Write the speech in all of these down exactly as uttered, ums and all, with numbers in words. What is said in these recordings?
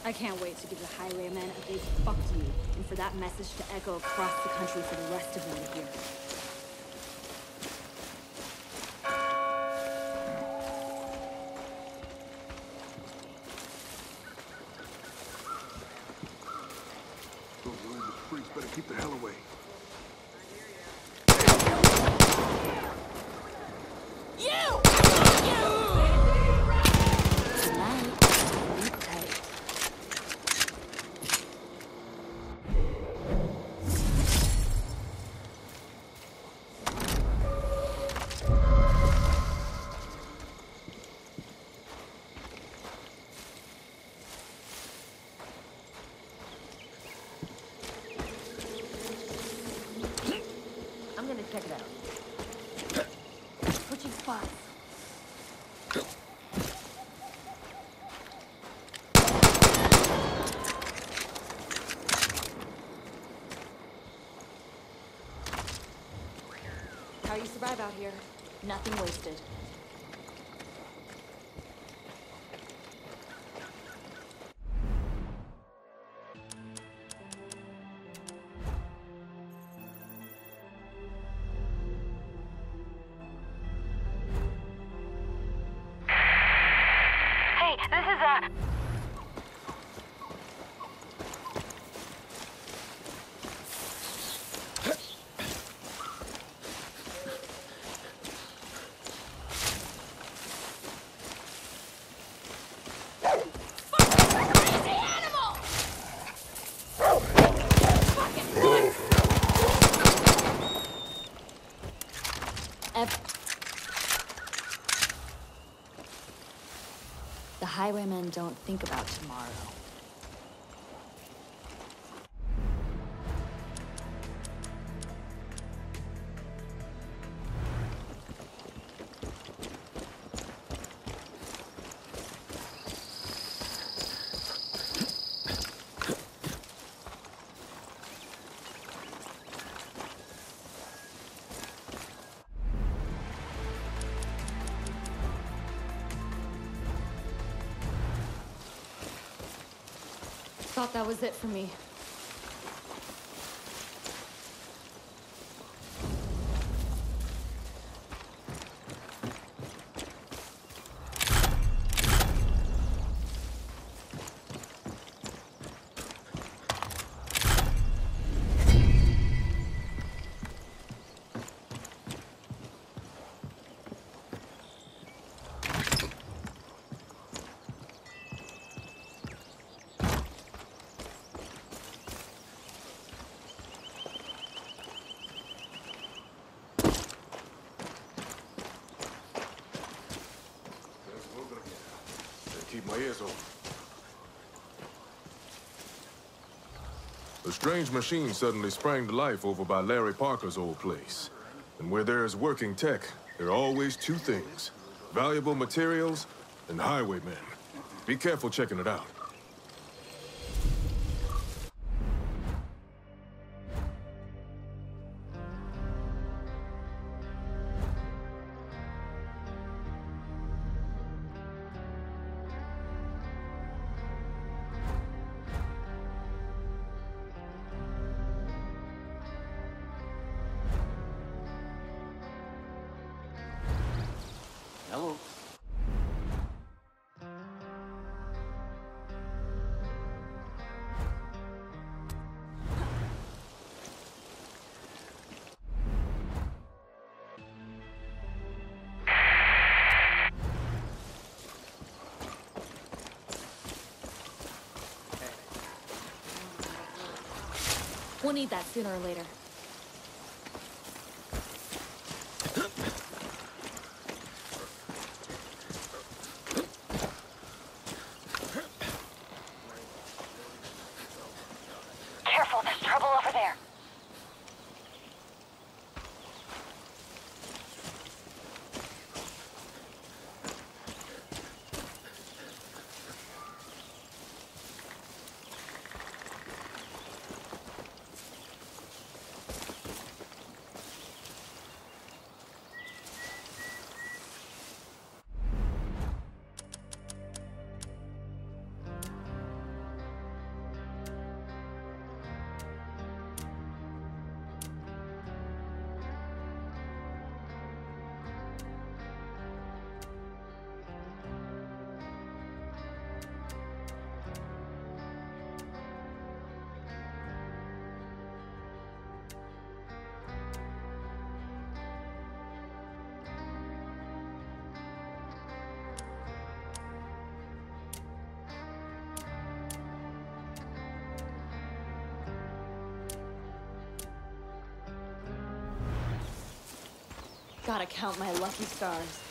I can't wait to give the highwaymen a big fuck you, and for that message to echo across the country for the rest of them to hear. Those religious freaks better keep the hell away. You! Tonight, sleep tight. I'm gonna check it out. Switching spots. How you survive out here? Nothing wasted. Hey, this is uh The highwaymen don't think about tomorrow. Thought that was it for me. Keep my ears open. A strange machine suddenly sprang to life over by Larry Parker's old place. And where there is working tech, there are always two things: valuable materials and highwaymen. Be careful checking it out. Hello. We'll need that sooner or later. careful, there's trouble over there. Gotta count my lucky stars.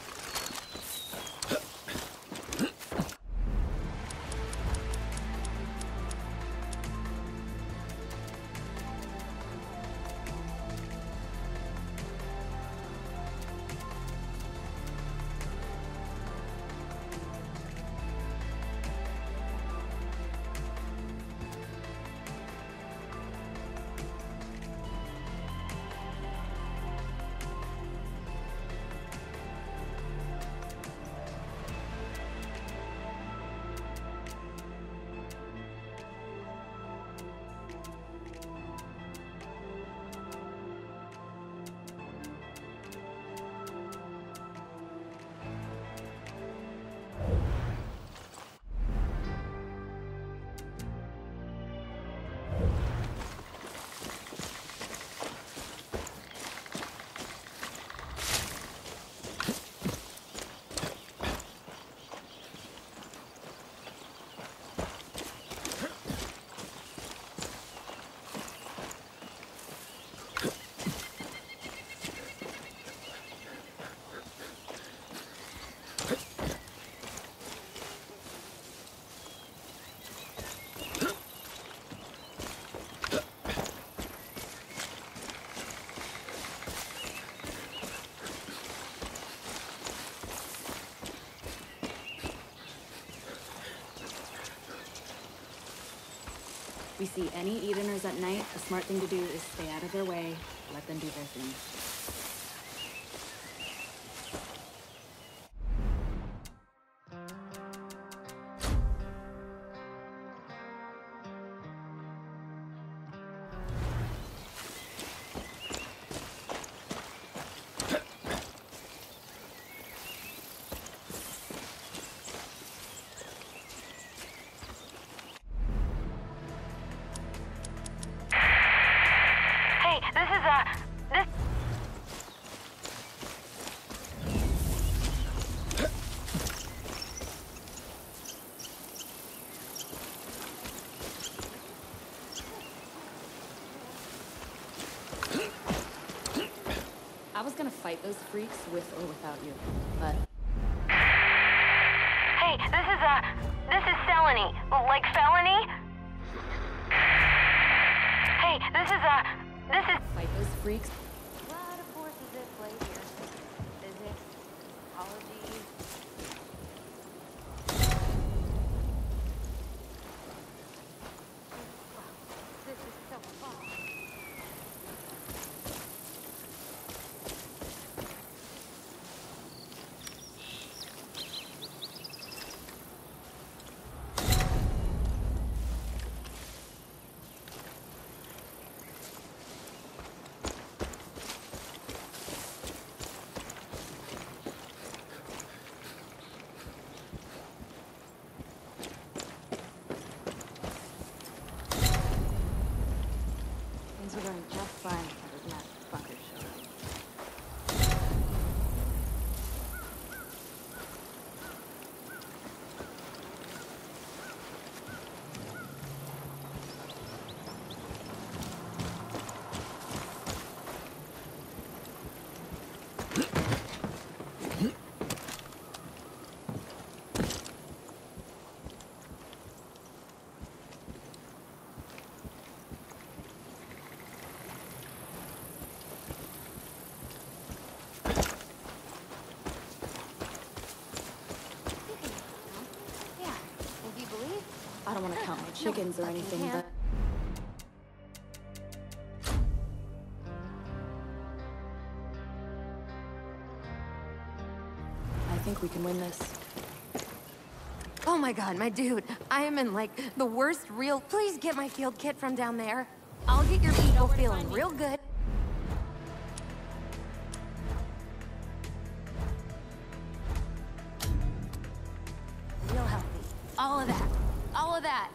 We see any Edeners at night, the smart thing to do is stay out of their way, let them do their thing. This is, uh, this... I was gonna fight those freaks with or without you, but... Hey, this is, uh, this is felony. Like felony? Hey, this is, uh, this is... Fight those freaks? What of course is it play here? Physics, psychology... This is so fun. Things were going just fine until that fucker showed up. I don't want to count my chickens or anything, but... I think we can win this. Oh my god, my dude. I am in, like, the worst real... Please get my field kit from down there. I'll get your people feeling real good. Real healthy. All of that. All of that.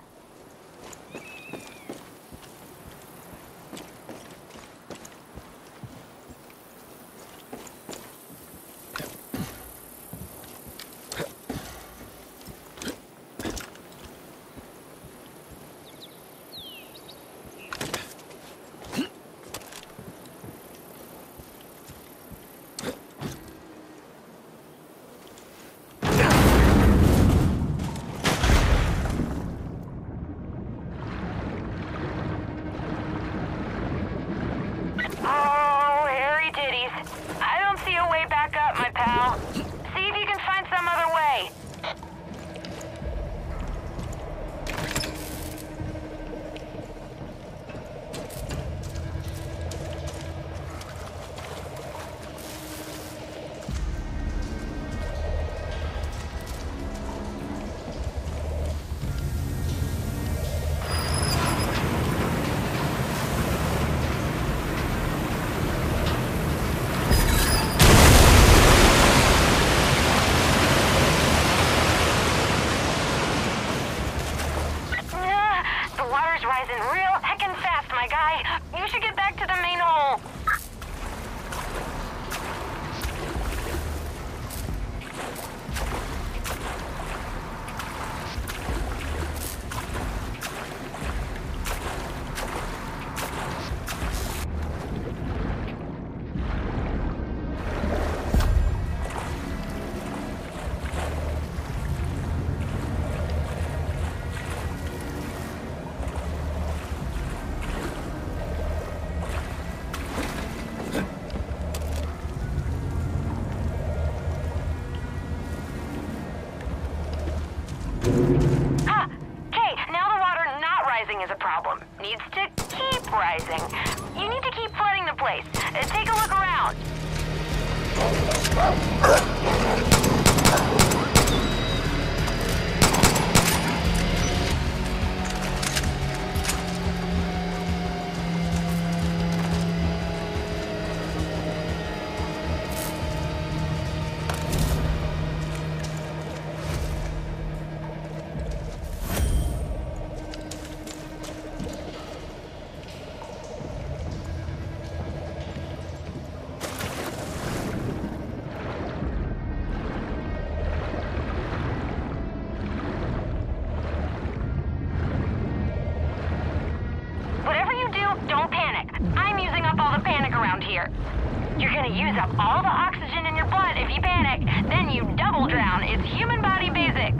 Whatever you do, don't panic. I'm using up all the panic around here. You're gonna use up all the oxygen in your blood if you panic. Then you double drown. It's human body basics.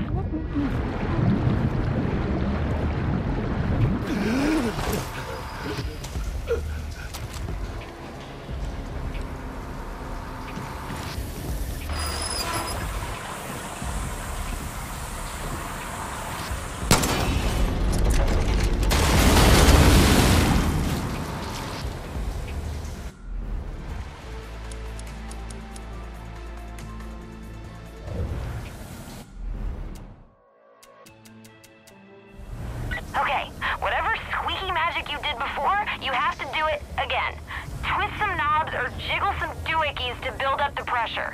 Okay, whatever squeaky magic you did before, you have to do it again. Twist some knobs or jiggle some doohickeys to build up the pressure.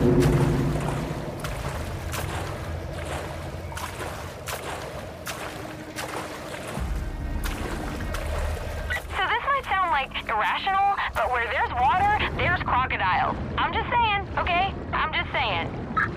irrational, but where there's water, there's crocodiles. I'm just saying, okay? I'm just saying.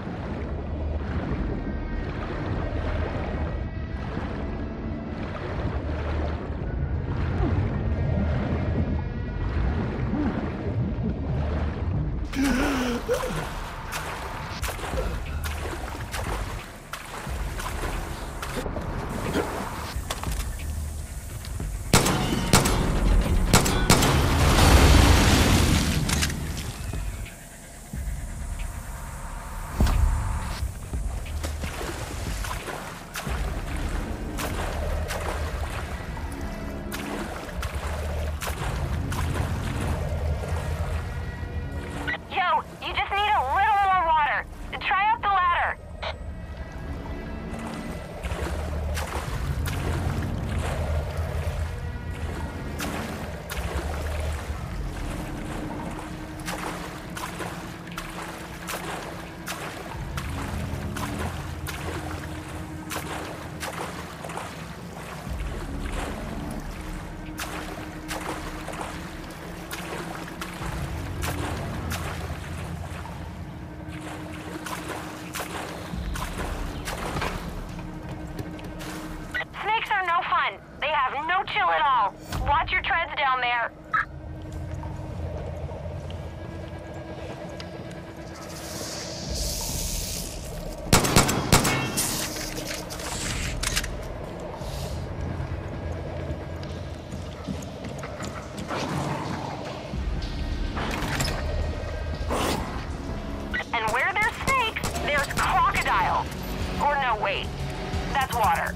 Chill at all. Watch your treads down there. And where there's snakes, there's crocodiles. Or no, wait. That's water.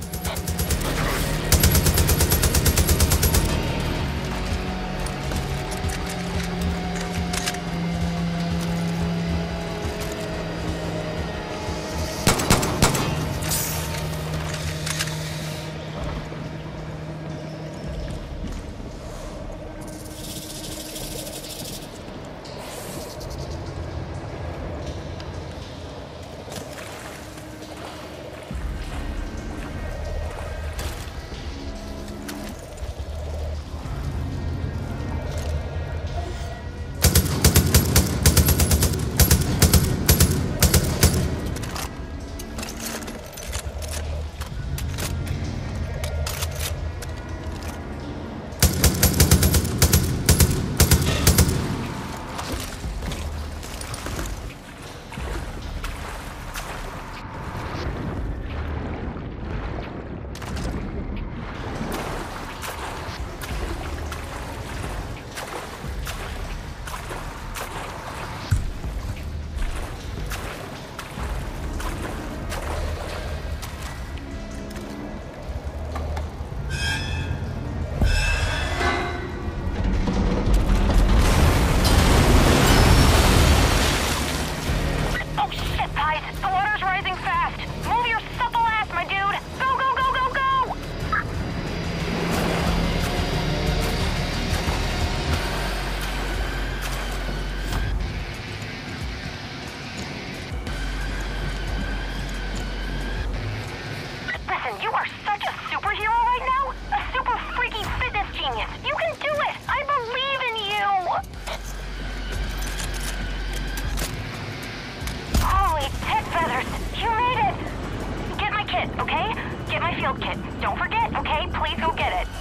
Kit. Don't forget, okay? Please go get it.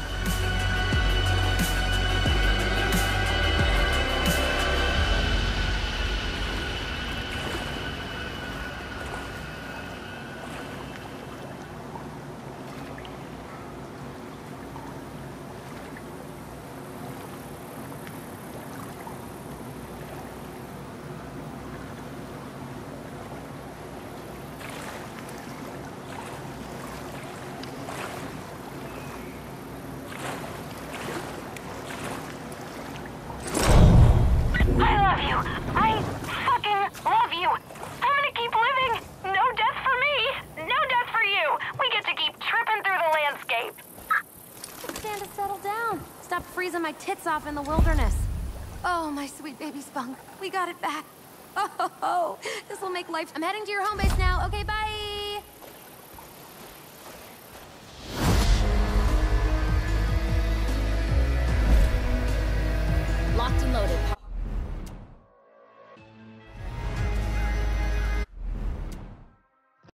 Freezing my tits off in the wilderness. Oh, my sweet baby Spunk. We got it back. Oh, this will make life. I'm heading to your home base now. Okay, bye.